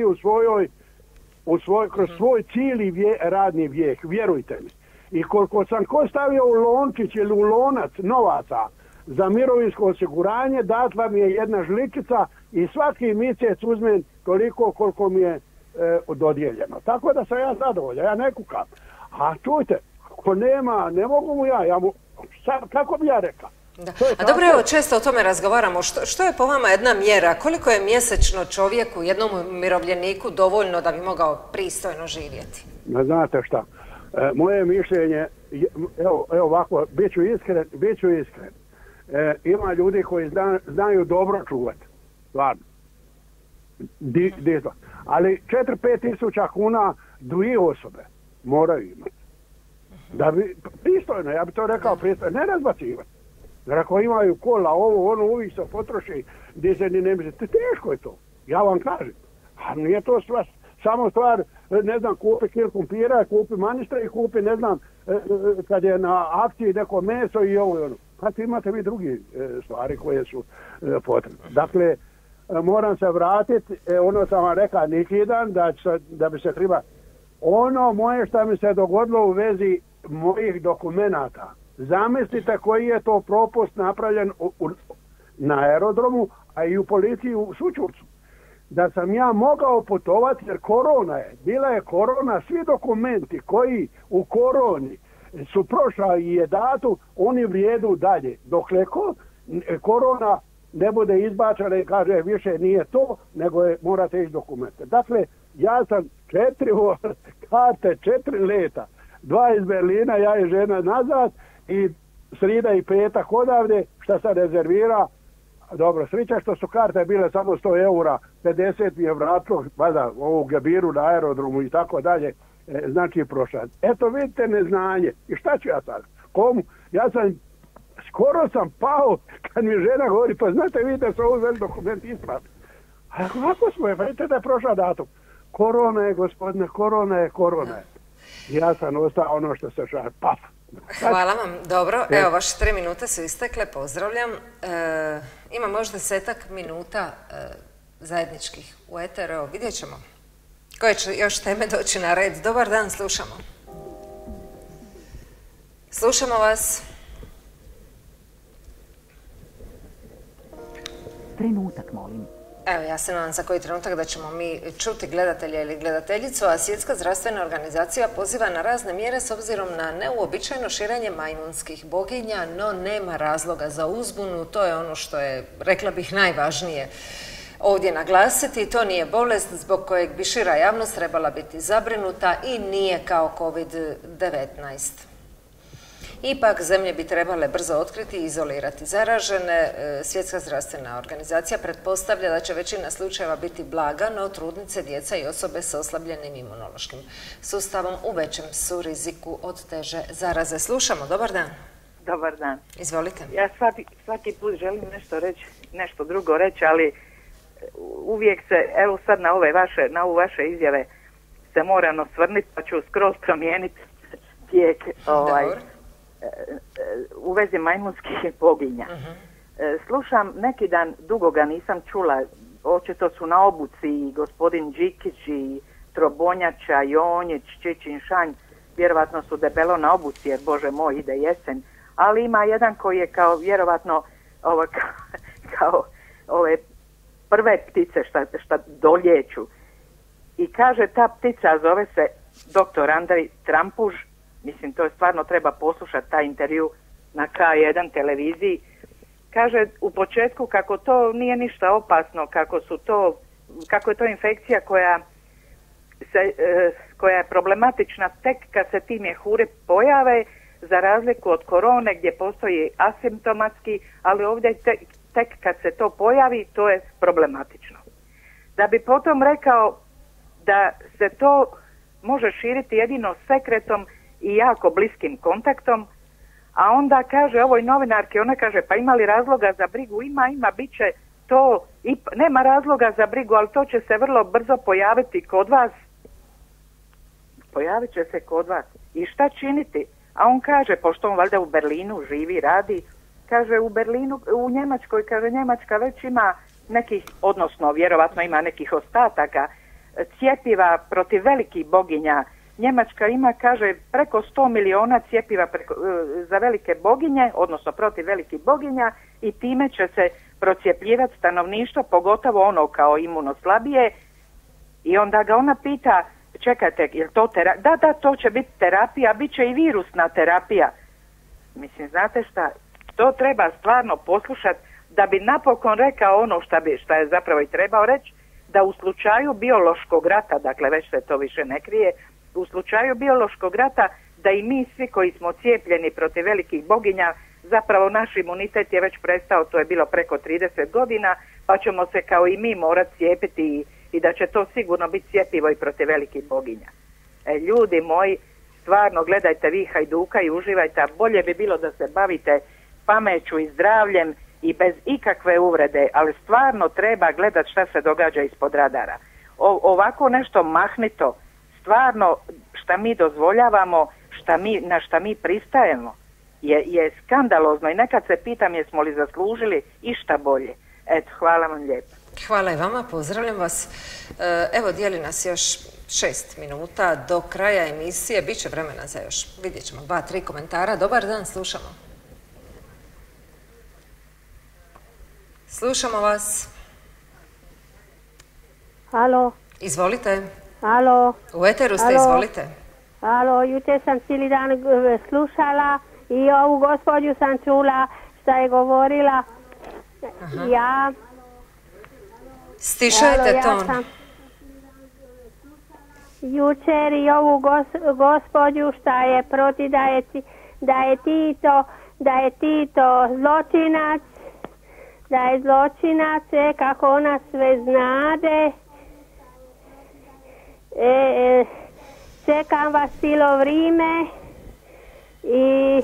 Speaker 13: kroz svoj cijeli radni vijek, vjerujte mi. I koliko sam stavio u lončić ili u lonac novaca za mirovinsko osiguranje, datla mi je jedna žličica i svaki mjesec uzmem toliko koliko mi je dodijeljeno. Tako da sam ja zadovoljan, ja ne kukam. A čujte, ako nema, ne mogu mu kako bi ja rekao?
Speaker 1: A dobro, evo, često o tome razgovaramo. Što je po vama jedna mjera? Koliko je mjesečno čovjeku, jednom umirovljeniku dovoljno da bi mogao pristojno živjeti?
Speaker 13: Znate šta, moje mišljenje, evo ovako, bit ću iskren. Ima ljudi koji znaju dobro čuvati, stvarno. Ali 4-5 tisuća kuna 2 osobe moraju imati. Da bi, pristojno, ja bi to rekao pristojno, ne razbacivati. Jer ako imaju kola, uvijek se potroši, gdje se ni ne mislite, teško je to, ja vam kažem. A nije to samo stvar, ne znam, kupi kil kumpira, kupi manistra i kupi, ne znam, kad je na akciji neko meso i ovo i ono. Kad imate vi drugi stvari koje su potrebne. Dakle, moram se vratiti, ono sam vam rekao neki dan, da bi se treba, ono moje što mi se dogodilo u vezi mojih dokumenata. Zamislite koji je to propust napravljen na aerodromu, a i u policiji u Sućurcu. Da sam ja mogao putovati jer bila je korona, svi dokumenti koji u koroni su prošla i je datu, oni vrijedu dalje. Dokle korona ne bude izbačena i kaže više nije to, nego morate ići dokumente. Dakle, ja sam 4 karte, 4 leta, 2 iz Berlina, ja i žena nazad i srida i petak odavde, šta sam rezervira. Dobro, sreća što su karte bile samo 100 eura, 50 mi je vratilo, valjda, ovu gebiru na aerodromu i tako dalje, znači prošla. Eto, vidite neznanje. I šta ću ja sad? Komu? Skoro sam pao kad mi žena govori, pa znate, vidite se ovo veli dokument ispravi. A kako smo je, vidite da je prošla datum. Korona je, gospodine, korona je. Ja sam ostao ono što se šao, paf.
Speaker 1: Hvala vam, dobro. Evo, vaše 3 minute su istekle, pozdravljam. Ima možda 10 minuta zajedničkih u eteru, evo, vidjet ćemo koje će još teme doći na red. Dobar dan, slušamo. Slušamo vas.
Speaker 14: Trenutak, molim.
Speaker 1: Evo, ja se nadam za koji trenutak da ćemo mi čuti gledatelja ili gledateljicu, a Svjetska zdravstvena organizacija poziva na razne mjere s obzirom na neuobičajeno širenje majmunskih boginja, no nema razloga za uzbunu. To je ono što je, rekla bih, najvažnije ovdje naglasiti. To nije bolest zbog kojeg bi šira javnost trebala biti zabrinuta i nije kao COVID-19. Ipak zemlje bi trebale brzo otkriti i izolirati zaražene. Svjetska zdravstvena organizacija pretpostavlja da će većina slučajeva biti blaga, no trudnice, djeca i osobe s oslabljenim imunološkim sustavom u većem su riziku od teže zaraze. Slušamo, dobar dan.
Speaker 15: Dobar dan.
Speaker 1: Izvolite.
Speaker 15: Ja svaki put želim nešto drugo reći, ali uvijek se, evo sad na ovu vaše izjave se moram osvrniti, pa ću skroz promijeniti tijek u vezi majmunskih boginja. Slušam neki dan, dugo ga nisam čula, očito su na obuci i gospodin Đikić i Trobonjača, Jonjić, Čičin, Šanj, vjerovatno su debelo na obuci jer Bože moj ide jesen, ali ima jedan koji je kao vjerovatno kao ove prve ptice šta doljeću i kaže ta ptica zove se dr. Andrej Trampuž, mislim to je stvarno treba poslušati taj intervju na K1 televiziji, kaže u početku kako to nije ništa opasno, kako je to infekcija koja je problematična tek kad se ti mjehuri pojave, za razliku od korone gdje postoji asimptomatski, ali ovdje tek kad se to pojavi, to je problematično. Da bi potom rekao da se to može širiti jedino sekretom i jako bliskim kontaktom, a onda kaže ovoj novinarki, ona kaže pa ima li razloga za brigu? Ima, bit će to, nema razloga za brigu, ali to će se vrlo brzo pojaviti kod vas. Pojavit će se kod vas. I šta činiti? A on kaže, pošto on valjda u Berlinu živi, radi, kaže u Njemačkoj, kaže Njemačka već ima nekih, odnosno vjerovatno ima nekih ostataka cjepiva protiv velikih boginja. Njemačka ima, kaže, preko 100 miliona cjepiva za velike boginje, odnosno protiv velikih boginja i time će se procjepljivati stanovništvo, pogotovo ono kao imunoslabije. I onda ga ona pita, čekajte, je to terapija? Da, to će biti terapija, bit će i virusna terapija. Mislim, znate šta, to treba stvarno poslušati da bi napokon rekao ono šta je zapravo i trebao reći, da u slučaju biološkog rata, dakle već se to više ne krije, u slučaju biološkog rata da i mi svi koji smo cijepljeni protiv velikih boginja, zapravo naš imunitet je već prestao, to je bilo preko 30 godina, pa ćemo se kao i mi morati cijepiti i da će to sigurno biti cjepivo i protiv velikih boginja. Ljudi moji, stvarno gledajte vi Hajduka i uživajte, a bolje bi bilo da se bavite pameću i zdravljem i bez ikakve uvrede, ali stvarno treba gledati šta se događa ispod radara. Ovako nešto mahnito, stvarno šta mi dozvoljavamo, na šta mi pristajemo, je skandalozno i nekad se pitam jesmo li zaslužili išta bolje. Eto, hvala vam lijepo.
Speaker 1: Hvala i vama, pozdravljam vas. Evo, dijeli nas još 6 minuta do kraja emisije. Biće vremena za još, vidjet ćemo, 2-3 komentara. Dobar dan, slušamo. Slušamo vas.
Speaker 16: Halo.
Speaker 1: Izvolite.
Speaker 16: Halo.
Speaker 1: U eteru ste, izvolite.
Speaker 16: Halo, jučer sam cijeli dan slušala i ovu gospođu sam čula šta je govorila. Ja...
Speaker 1: Stišajte ton.
Speaker 16: Jučer i ovu gospođu šta je protiv da je Tito zločinac, da je zločinac, kako ona sve znade. Čekam vas cijelo vrijeme i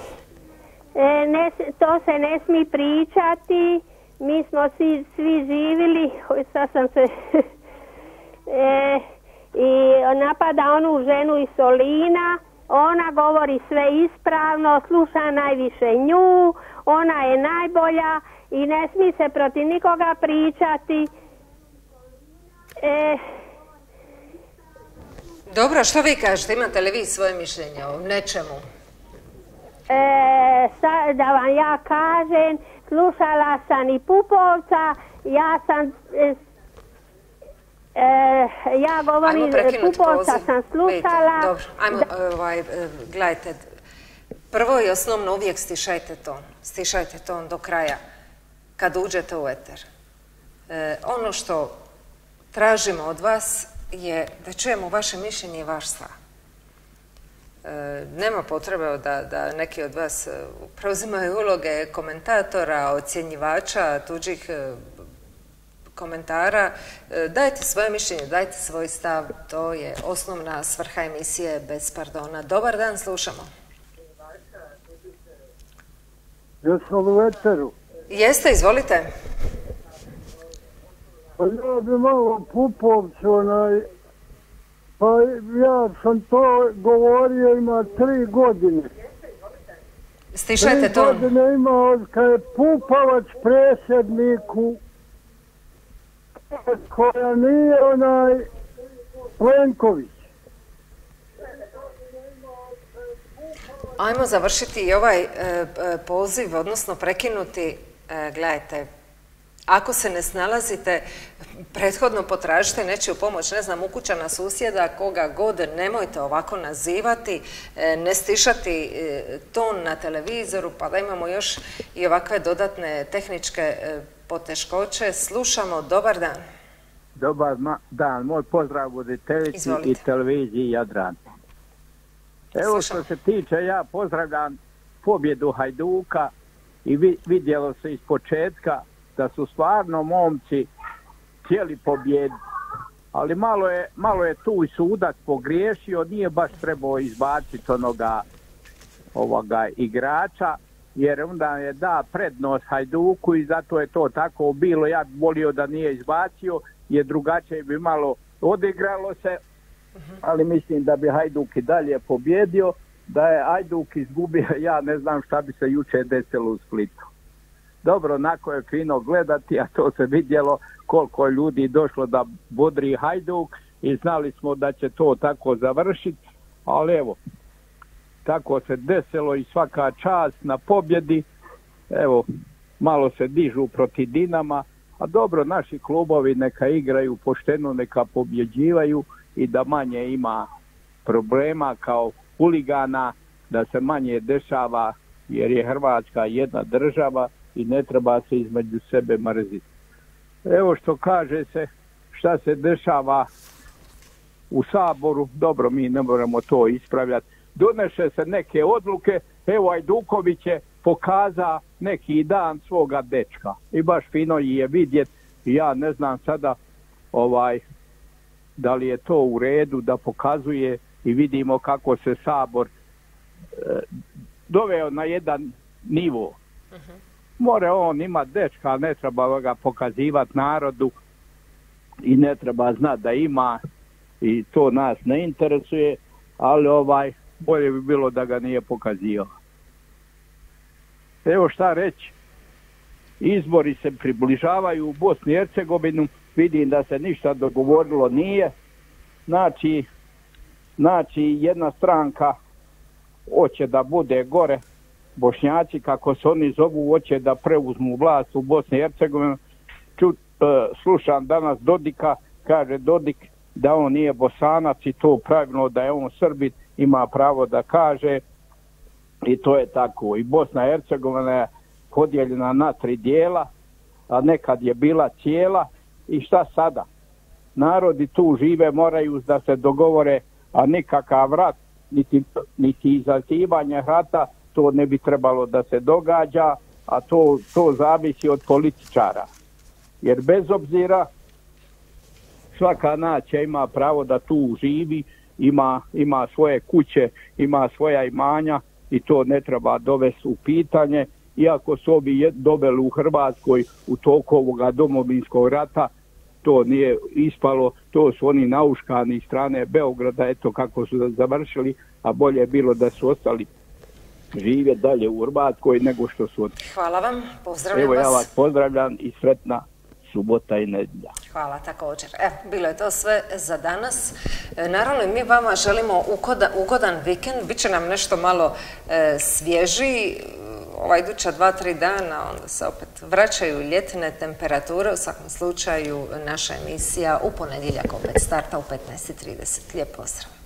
Speaker 16: to se ne smije pričati. Mi smo svi živjeli, sad sam se i napada onu ženu iz Solina, ona govori sve ispravno, sluša najviše nju, ona je najbolja i ne smije se protiv nikoga pričati.
Speaker 1: Dobro, što vi kažete? Imate li vi svoje mišljenje o nečemu?
Speaker 16: Da vam ja kažem, slušala sam i Pupovca, ja govorim, Pupovca sam slušala.
Speaker 1: Dobro, ajmo, gledajte, prvo i osnovno uvijek stišajte ton do kraja kad uđete u eter. Ono što tražimo od vas je da čujemo vaše mišljenje i vaš stav. Nema potrebe da neki od vas preuzimaju uloge komentatora, ocjenjivača, tuđih komentara. Dajte svoje mišljenje, dajte svoj stav. To je osnovna svrha emisije Bez pardona. Dobar dan, slušamo.
Speaker 17: Jesmo u večeru?
Speaker 1: Jeste, izvolite.
Speaker 17: Pa ja bi malo Pupovcu, pa ja sam to govorio, ima 3 godine.
Speaker 1: Stišajte to.
Speaker 17: 3 godine ima kad je Pupovac predsjedniku, koja nije Plenković.
Speaker 1: Ajmo završiti i ovaj poziv, odnosno prekinuti. Gledajte, ako se ne snalazite, prethodno potražite nečiju pomoć, ne znam, ukućana, susjeda, koga god, nemojte ovako nazivati, ne stišati ton na televizoru, pa da imamo još i ovakve dodatne tehničke poteškoće. Slušamo, dobar dan.
Speaker 18: Dobar dan, moj pozdrav voditeljici i televiziji Jadran. Evo što se tiče, ja pozdravljam pobjedu Hajduka i vidjelo se iz početka da su stvarno momci htjeli pobjediti. Ali malo je tu i sudac pogriješio, nije baš trebao izbaciti ovoga igrača, jer onda je da prednost Hajduku i zato je to tako bilo. Ja bih volio da nije izbacio, jer drugačije bi malo odigralo se, ali mislim da bi Hajduk i dalje pobjedio. Da je Hajduk izgubio, ja ne znam šta bi se jučer desilo u Splitu. Dobro, onako je fino gledati, a to se vidjelo koliko je ljudi došlo da bodri Hajduk i znali smo da će to tako završiti, ali evo, tako se desilo i svaka čast na pobjedi. Evo, malo se dižu protiv Dinama, a dobro, naši klubovi neka igraju pošteno, neka pobjeđivaju i da manje ima problema kao huligana, da se manje dešava, jer je Hrvatska jedna država i ne treba se između sebe mrziti. Evo što kaže se, šta se dešava u Saboru, dobro, mi ne moramo to ispravljati. Doneše se neke odluke, evo Ajduković je pokaza neki dan svoga dečka i baš fino je vidjeti. Ja ne znam sada da li je to u redu da pokazuje i vidimo kako se Sabor doveo na jedan nivo. More on ima dečka, ali ne treba ga pokazivati narodu i ne treba znati da ima i to nas ne interesuje, ali bolje bi bilo da ga nije pokazio. Evo šta reći, izbori se približavaju u Bosni i Hercegovinu, vidim da se ništa dogovorilo nije, znači jedna stranka hoće da bude gore, Bošnjaci, kako se oni zovu, hoće da preuzmu vlast u Bosni i Hercegovini. Slušam danas Dodika, kaže Dodik da on nije Bosanac i to pravilno, da je on Srbin, ima pravo da kaže i to je tako. I Bosna i Hercegovina je podijeljena na 3 dijela, a nekad je bila cijela i šta sada? Narodi tu žive, moraju da se dogovore, a nikakav rat, niti izazivanje rata, to ne bi trebalo da se događa, a to zavisi od političara. Jer bez obzira, svaka nacija ima pravo da tu živi, ima svoje kuće, ima svoja imanja i to ne treba dovesti u pitanje. Iako su ovi dobili u Hrvatskoj u toku ovoga domovinskog rata, to nije ispalo, to su oni nauškani iz strane Beograda, eto kako su završili, a bolje je bilo da su ostali žive dalje u Hrvatskoj nego što su od...
Speaker 1: Hvala vam, pozdravljam vas.
Speaker 18: Evo ja vas pozdravljam i sretna subota i nedjelja.
Speaker 1: Hvala također. Evo, bilo je to sve za danas. Naravno i mi vama želimo ugodan vikend, bit će nam nešto malo svježiji. Iduća 2-3 dana onda se opet vraćaju ljetne temperature. U svakom slučaju naša emisija u ponedjeljak opet starta u 15:30. Lijep pozdrav.